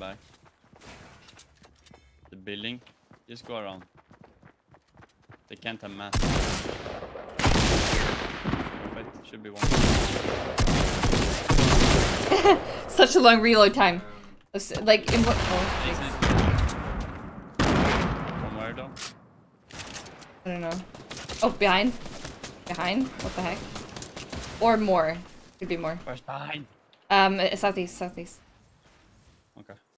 back. The building. Just go around. They can't have mass. Perfect. Should be one. Such a long reload time. Like in what? Oh, from where though? I don't know. Oh, behind. Behind? What the heck? Or more. Could be more. Where's behind? Southeast. Okay.